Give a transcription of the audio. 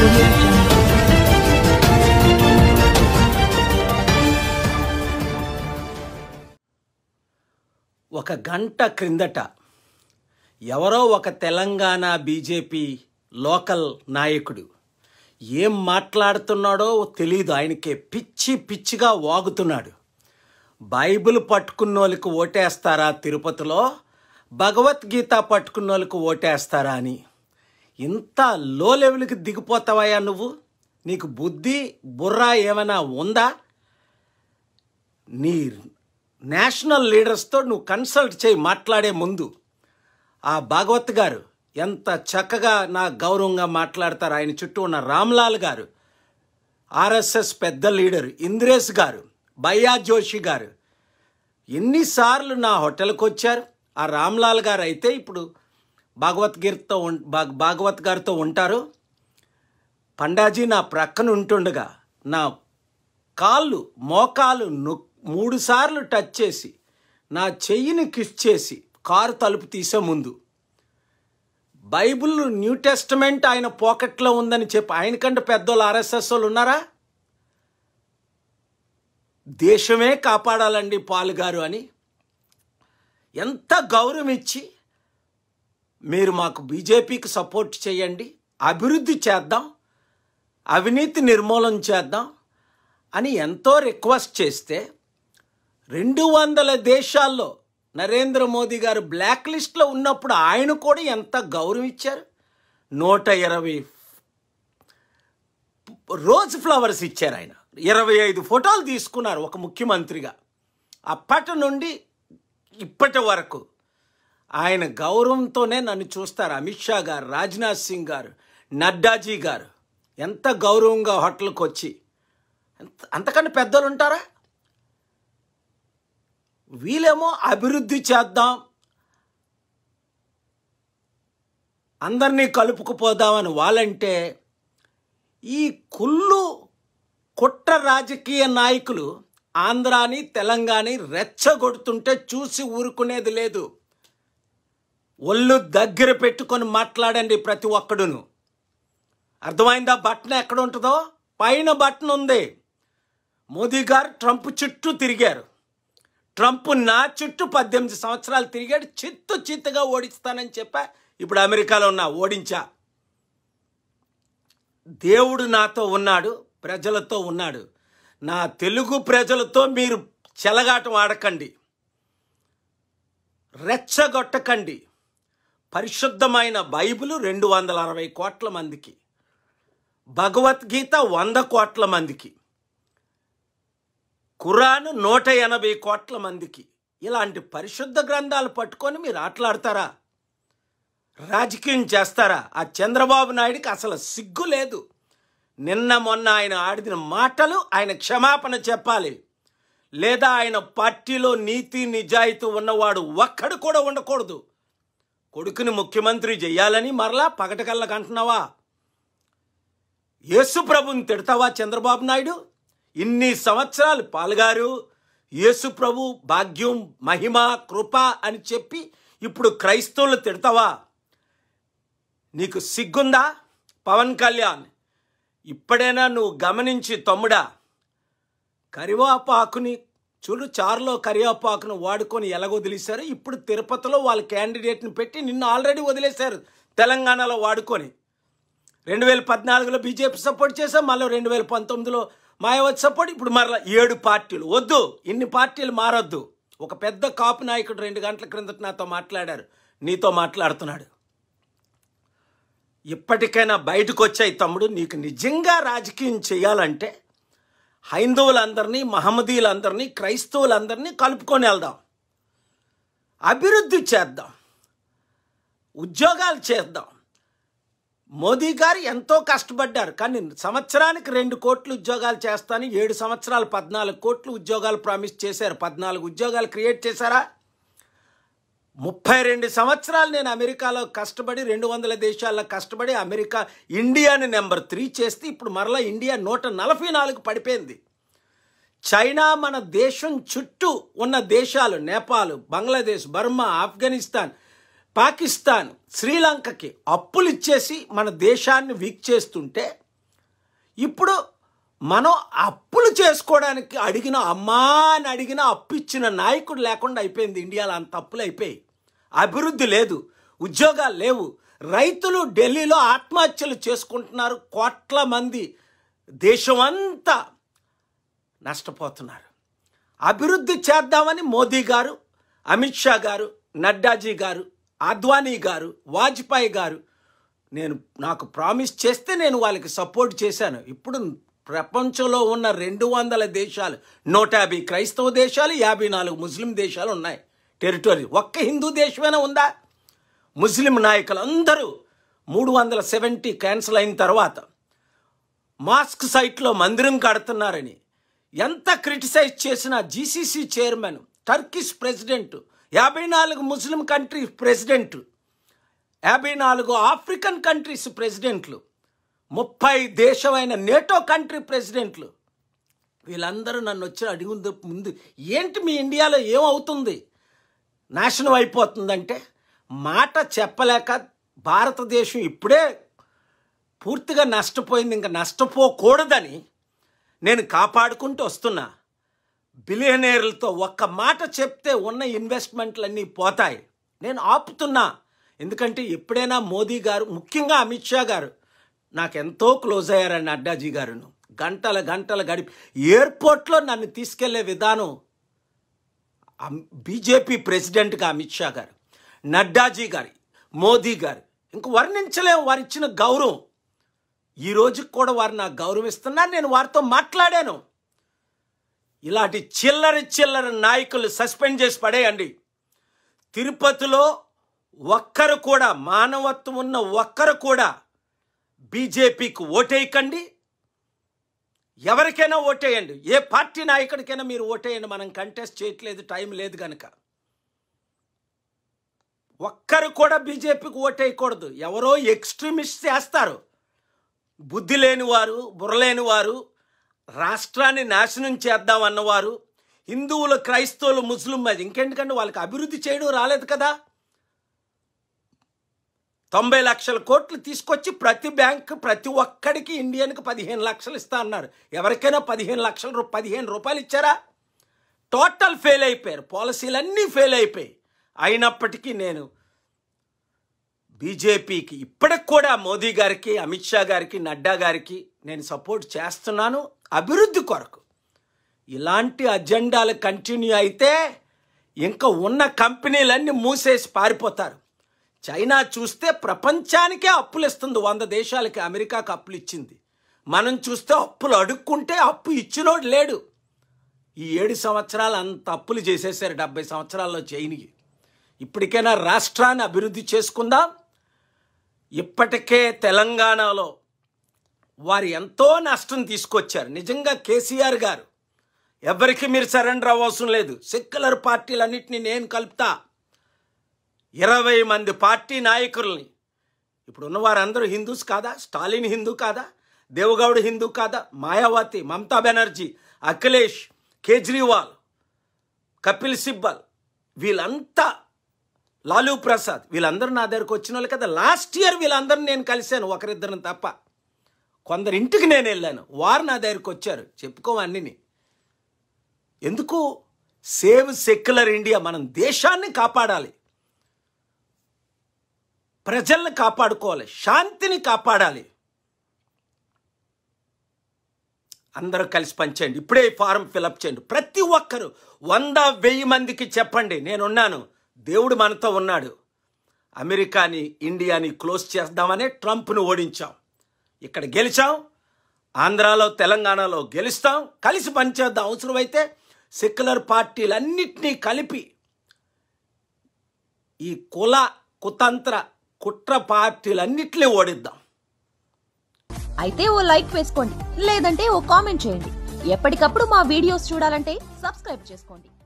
audio jungle. ఒక గంట క్రిందట ఎవరో ఒక తెలంగాణ బీజేపీ లోకల్ నాయకుడు ఏం మాట్లాడుతున్నాడో తెలియదు. ఆయనకే పిచ్చిగా వాగుతున్నాడు. బైబిల్ పట్టుకున్నోళ్ళకి ఓటేస్తారా తిరుపతిలో, భగవద్గీత పట్టుకున్నోళ్ళకి ఓటేస్తారా అని. ఇంత లో లెవెల్కి దిగిపోతావయ్యా నువ్వు? నీకు బుద్ధి బుర్ర ఏమైనా ఉందా? నీ నేషనల్ లీడర్స్తో నువ్వు కన్సల్ట్ చేయి మాట్లాడే ముందు. ఆ భాగవత్ గారు ఎంత చక్కగా నా గౌరవంగా మాట్లాడతారు. ఆయన చుట్టూ ఉన్న రామ్లాల్ గారు, ఆర్ఎస్ఎస్ పెద్ద లీడరు ఇంద్రేష్ గారు, భయ్యా జోషి గారు ఎన్నిసార్లు నా హోటల్కి వచ్చారు. ఆ రామ్లాల్ గారు అయితే ఇప్పుడు భాగవత్ గారితో ఉంటారు. పండాజీ నా ప్రక్కన ఉంటుండగా నా కాళ్ళు మోకాలు 3 సార్లు టచ్ చేసి నా చెయ్యిని కిస్ చేసి కారు తలుపు తీసే ముందు బైబిల్ న్యూ టెస్టమెంట్ ఆయన పాకెట్లో ఉందని చెప్పి, ఆయనకంటే పెద్దోళ్ళు ఆర్ఎస్ఎస్ వాళ్ళు ఉన్నారా? దేశమే కాపాడాలండి పాలుగారు అని ఎంత గౌరవం ఇచ్చి, మీరు మాకు బీజేపీకి సపోర్ట్ చేయండి, అభివృద్ధి చేద్దాం, అవినీతి నిర్మూలన చేద్దాం అని ఎంతో రిక్వెస్ట్ చేస్తే 200 దేశాల్లో నరేంద్ర మోదీ గారు బ్లాక్ లిస్ట్లో ఉన్నప్పుడు ఆయన కూడా ఎంత గౌరవం ఇచ్చారు. 120 రోజ్ ఫ్లవర్స్ ఇచ్చారు. ఆయన 25 ఫోటోలు తీసుకున్నారు ఒక ముఖ్యమంత్రిగా. అప్పటి నుండి ఇప్పటి వరకు ఆయన గౌరవంతోనే నన్ను చూస్తారు. అమిత్ షా గారు, రాజ్నాథ్ సింగ్ గారు, నడ్డాజీ గారు ఎంత గౌరవంగా హోటల్కి వచ్చి, అంతకన్నా పెద్దలు ఉంటారా? వీళ్ళేమో అభివృద్ధి చేద్దాం, అందరినీ కలుపుకుపోదామని వాళ్ళంటే, ఈ కుట్ర రాజకీయ నాయకులు ఆంధ్రాని తెలంగాణని రెచ్చగొడుతుంటే చూసి ఊరుకునేది లేదు. ఒళ్ళు దగ్గర పెట్టుకొని మాట్లాడండి ప్రతి ఒక్కడును. అర్థమైందా? బటన్ ఎక్కడ ఉంటుందో పైన బటన్ ఉంది. మోదీ గారు ట్రంప్ చుట్టూ తిరిగారు. ట్రంప్ నా చుట్టూ 18 సంవత్సరాలు తిరిగాడు. చిత్తుగా ఓడిస్తానని చెప్పా. ఇప్పుడు అమెరికాలో ఉన్నా, ఓడించా. దేవుడు నాతో ఉన్నాడు, ప్రజలతో ఉన్నాడు. నా తెలుగు ప్రజలతో మీరు చెలగాటం ఆడకండి, రెచ్చగొట్టకండి. పరిశుద్ధమైన బైబిల్ 260 కోట్ల మందికి, భగవద్గీత 100 కోట్ల మందికి, ఖురాన్ 180 కోట్ల మందికి. ఇలాంటి పరిశుద్ధ గ్రంథాలు పట్టుకొని మీరు ఆటలాడతారా? రాజకీయం చేస్తారా? ఆ చంద్రబాబు నాయుడికి అసలు సిగ్గు లేదు. నిన్న మొన్న ఆయన ఆడిన మాటలు ఆయన క్షమాపణ చెప్పాలి. లేదా ఆయన పార్టీలో నీతి నిజాయితీ ఉన్నవాడు ఒక్కడు కూడా ఉండకూడదు. కొడుకుని ముఖ్యమంత్రి చెయ్యాలని మరలా పగటకల్లా కంటున్నావా? యేసు ప్రభుని తిడతావా చంద్రబాబు నాయుడు? ఇన్ని సంవత్సరాలు పాల్గారు యేసు ప్రభు భాగ్యం, మహిమ, కృప అని చెప్పి ఇప్పుడు క్రైస్తవులు తిడతావా? నీకు సిగ్గుందా? పవన్ కళ్యాణ్, ఇప్పుడైనా నువ్వు గమనించి తమ్ముడా, కరివేపాకుని చూడు, చారులో కరివేపాకును వాడుకొని ఎలాగొదిలేశారు. ఇప్పుడు తిరుపతిలో వాళ్ళ క్యాండిడేట్ని పెట్టి నిన్ను ఆల్రెడీ వదిలేశారు. తెలంగాణలో వాడుకొని 2014లో బీజేపీ సపోర్ట్ చేశాం, మళ్ళీ 2019లో మాయావతి సపోర్ట్. ఇప్పుడు మరలా 7 పార్టీలు. వద్దు, ఇన్ని పార్టీలు మారొద్దు. ఒక పెద్ద కాపు నాయకుడు 2 గంటల క్రిందట నాతో మాట్లాడారు, నీతో మాట్లాడుతున్నాడు. ఇప్పటికైనా బయటకు వచ్చాయి తమ్ముడు. నీకు నిజంగా రాజకీయం చేయాలంటే హైందవులందరినీ, మహమ్మదీలందరినీ, క్రైస్తవులందరినీ కలుపుకొని వెళ్దాం, అభివృద్ధి చేద్దాం, ఉద్యోగాలు చేద్దాం. మోదీ గారు ఎంతో కష్టపడ్డారు, కానీ సంవత్సరానికి 2 కోట్ల ఉద్యోగాలు చేస్తాను, 7 సంవత్సరాలు 14 కోట్ల ఉద్యోగాలు ప్రామిస్ చేశారు. 14 ఉద్యోగాలు క్రియేట్ చేశారా? 32 సంవత్సరాలు నేను అమెరికాలో కష్టపడి 200 దేశాల్లో కష్టపడి ఇండియాని నెంబర్ 3 చేస్తే ఇప్పుడు మరలా ఇండియా 144 పడిపోయింది. చైనా మన దేశం చుట్టూ ఉన్న దేశాలు, నేపాల్, బంగ్లాదేశ్, బర్మా, ఆఫ్ఘనిస్తాన్, పాకిస్తాన్, శ్రీలంకకి అప్పులు ఇచ్చేసి మన దేశాన్ని వీక్ చేస్తుంటే ఇప్పుడు మనం అప్పులు చేసుకోవడానికి అడిగిన అమ్మా అని అడిగిన అప్పు ఇచ్చిన నాయకుడు లేకుండా అయిపోయింది. ఇండియాలో అంత అప్పులు అయిపోయి, అభివృద్ధి లేదు, ఉద్యోగాలు లేవు, రైతులు ఢిల్లీలో ఆత్మహత్యలు చేసుకుంటున్నారు, కోట్ల మంది దేశమంతా నష్టపోతున్నారు. అభివృద్ధి చేద్దామని మోదీ గారు, అమిత్ షా గారు, నడ్డాజీ గారు, అద్వానీ గారు, వాజ్పేయి గారు నాకు ప్రామిస్ చేస్తే నేను వాళ్ళకి సపోర్ట్ చేశాను. ఇప్పుడు ప్రపంచంలో ఉన్న 200 దేశాలు, 150 క్రైస్తవ దేశాలు, 54 ముస్లిం దేశాలు ఉన్నాయి టెరిటరీ. ఒక్క హిందూ దేశమైనా ఉందా? ముస్లిం నాయకులు అందరూ 370 క్యాన్సిల్ అయిన తర్వాత మాస్క్ సైట్లో మందిరం కడుతున్నారని ఎంత క్రిటిసైజ్ చేసినా జీసీసీ చైర్మన్, టర్కిష్ ప్రెసిడెంట్, 54 ముస్లిం కంట్రీ ప్రెసిడెంట్, 54 ఆఫ్రికన్ కంట్రీస్ ప్రెసిడెంట్లు, 30 దేశమైన నేటో కంట్రీ ప్రెసిడెంట్లు, వీళ్ళందరూ నన్ను వచ్చి అడిగిన ముందు ఏంటి మీ ఇండియాలో ఏమవుతుంది, నాశనం అయిపోతుందంటే మాట చెప్పలేక భారతదేశం ఇప్పుడే పూర్తిగా నష్టపోయింది, ఇంకా నష్టపోకూడదని నేను కాపాడుకుంటూ వస్తున్నా. బిలియనీర్లతో ఒక్క మాట చెప్తే ఉన్న ఇన్వెస్ట్మెంట్లన్నీ పోతాయి. నేను ఆపుతున్నా. ఎందుకంటే ఎప్పుడైనా మోదీ గారు, ముఖ్యంగా అమిత్ షా గారు నాకెంతో క్లోజ్ అయ్యారండి. నడ్డాజీ గారును గంటలు గడిపి ఎయిర్పోర్ట్లో నన్ను తీసుకెళ్లే విధానం బీజేపీ ప్రెసిడెంట్గా అమిత్ షా గారు, నడ్డాజీ గారు, మోదీ గారు ఇంక వర్ణించలేము వారు ఇచ్చిన గౌరవం. ఈ రోజుకి కూడా వారు నాకు గౌరవం ఇస్తున్నారు. నేను వారితో మాట్లాడాను. ఇలాంటి చిల్లర నాయకులు సస్పెండ్ చేసి పడేయండి. తిరుపతిలో ఒక్కరు కూడా, మానవత్వం ఉన్న ఒక్కరు కూడా బీజేపీకి ఓటేయకండి. ఎవరికైనా ఓటేయండి, ఏ పార్టీ నాయకుడికైనా మీరు ఓటేయండి. మనం కంటెస్ట్ చేయట్లేదు, టైం లేదు కనుక. ఒక్కరు కూడా బీజేపీకి ఓటేయకూడదు. ఎవరో ఎక్స్ట్రీమిస్ట్ చేస్తారు, బుద్ధి లేనివారు, బుర్రలేని వారు, రాష్ట్రాన్ని నాశనం చేద్దామన్నవారు, హిందువులు, క్రైస్తవులు, ముస్లిం, ఇంకెందుకంటే వాళ్ళకి అభివృద్ధి చేయడం రాలేదు కదా. 90 లక్షల కోట్లు తీసుకొచ్చి ప్రతి బ్యాంకు ప్రతి ఒక్కడికి ఇండియన్కి 15 లక్షలు ఇస్తా అన్నారు. ఎవరికైనా 15 రూపాయలు ఇచ్చారా? టోటల్ ఫెయిల్ అయిపోయారు. పాలసీలన్నీ ఫెయిల్ అయిపోయాయి. అయినప్పటికీ నేను బీజేపీకి ఇప్పటికి కూడా మోదీ గారికి, అమిత్ షా గారికి, నడ్డా గారికి నేను సపోర్ట్ చేస్తున్నాను అభివృద్ధి కొరకు. ఇలాంటి అజెండాలు కంటిన్యూ అయితే ఇంకా ఉన్న కంపెనీలన్నీ మూసేసి పారిపోతారు. చైనా చూస్తే ప్రపంచానికే అప్పులు ఇస్తుంది. 100 దేశాలకి, అమెరికాకి అప్పులు ఇచ్చింది. మనం చూస్తే అప్పులు అడుక్కుంటే అప్పు ఇచ్చినోడు లేడు. ఈ 7 సంవత్సరాలు అంత అప్పులు చేసేసారు 70 సంవత్సరాల్లో చైనాకి. ఇప్పటికైనా రాష్ట్రాన్ని అభివృద్ధి చేసుకుందాం. ఇప్పటికే తెలంగాణలో వారు ఎంతో నష్టం తీసుకొచ్చారు. నిజంగా కేసీఆర్ గారు, ఎవరికి మీరు సరెండర్ అవ్వవసరం లేదు, సెక్యులర్ పార్టీలన్నింటినీ నేను కలుపుతా. 20 మంది పార్టీ నాయకుల్ని, ఇప్పుడు ఉన్నవారందరూ హిందూస్ కాదా? స్టాలిన్ హిందూ కాదా? దేవగౌడ్ హిందూ కాదా? మాయావతి, మమతా బెనర్జీ, అఖిలేష్, కేజ్రీవాల్, కపిల్ సిబ్బల్, వీళ్ళంతా, లాలూ ప్రసాద్, వీళ్ళందరూ నా దగ్గరకు వచ్చిన వాళ్ళు కదా. లాస్ట్ ఇయర్ వీళ్ళందరూ నేను కలిశాను, ఒకరిద్దరిని తప్ప. కొందరి ఇంటికి నేను వెళ్ళాను, వారు నా దగ్గరకు వచ్చారు. చెప్పుకోవన్నీ ఎందుకు? Save secular India. మనం దేశాన్ని కాపాడాలి, ప్రజల్ని కాపాడుకోవాలి, శాంతిని కాపాడాలి. అందరూ కలిసి పనిచేయండి. ఇప్పుడే ఫారం ఫిలప్ చేయండి. ప్రతి ఒక్కరు 100,000 మందికి చెప్పండి, నేనున్నాను, దేవుడు మనతో ఉన్నాడు. అమెరికాని, ఇండియాని క్లోజ్ చేద్దామనే ట్రంప్ను ఓడించాం. ఇక్కడ గెలిచాం, ఆంధ్రాలో, తెలంగాణలో గెలుస్తాం. కలిసి పనిచేద్దాం. అవసరమైతే సెక్యులర్ పార్టీలన్నింటినీ కలిపి ఈ కుతంత్ర కుట్ర పార్టీలన్నింటినీ ఓడిద్దాం. అయితే ఓ లైక్ వేసుకోండి, లేదంటే ఓ కామెంట్ చేయండి. ఎప్పటికప్పుడు మా వీడియోస్ చూడాలంటే సబ్స్క్రైబ్ చేసుకోండి.